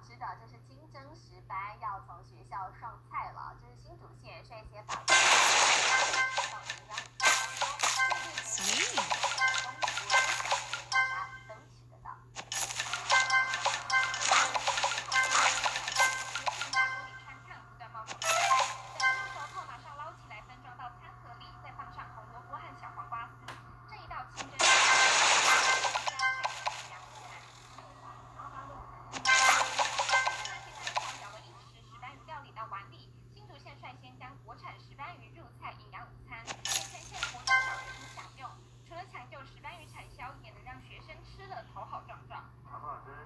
吃的，这是清蒸石斑，要从学校上菜了。这是新竹县率先把到营养午餐当中， Sweet。 大家都吃得到。大锅里穿烫，不断冒出来。等入熟后，马上捞起来，分装到餐盒里，再放上红萝卜和小黄瓜丝。这一道清蒸。新竹县率先将国产石斑鱼入菜营养午餐，给全县国中小学生享用。除了抢救石斑鱼产销，也能让学生吃了头好壮壮。 好不好吃？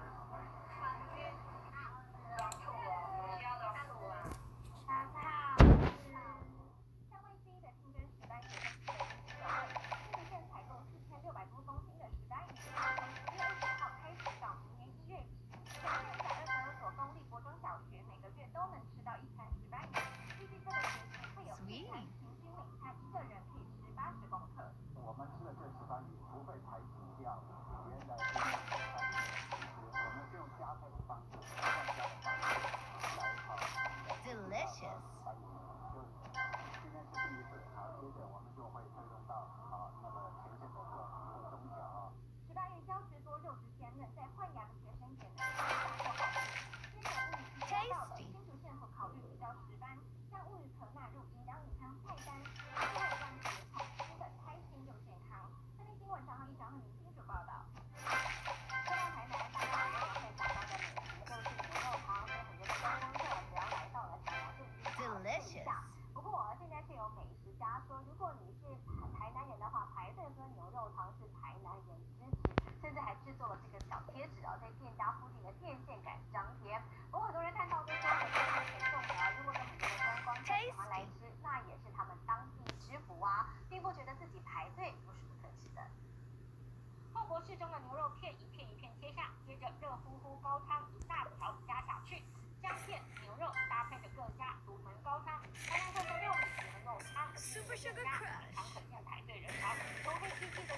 夏威夷的清蒸石斑学生吃的津津有味。新竹县采购4600多公斤的石斑鱼，从10月20号开始到明年1月底，全县124所公立国中小学每个月都能吃到1餐石斑鱼。预计这个学期会有4餐，平均每餐1个人可以吃80公克。 我们吃的这石斑鱼不会排除掉别人的这个石斑鱼，我们是用加菜的方式，换加的方式来炒。 Delicious。 今天是第一次，好，接着我们就会推动到那个前线的各中小啊。 石斑鱼胶质多，肉质鲜嫩，在换牙的学生也能吃下或好吃。日本物语提到了新竹县府考虑比较石斑，将物语可纳入营养午餐菜单，最后让学童吃得开心又健康。这篇新闻早上1早和您清楚报道。说到台南，大家很多人会想到的美食就是牛肉汤，有很多的观光客只要来到了台南就一定要试一下。不过现在却有美食家说，如果你是台南人的话，排队喝牛肉汤是台南人支持，甚至还制作了这个小贴纸在店家附近的电线杆张贴。不过很多人看到就说，很多的群众呢，如果有很多的观光客喜欢来吃，那也是他们当地之福啊，并不觉得自己排队不是不可吃的。后脖适中的牛肉片一片一片切下，接着热乎乎高汤一大瓢加下去，姜片、牛肉搭配着各家独门高汤，台南特色料理牛肉汤， Super Sugar 家 Crush。 常可见排队人潮，红黑漆漆的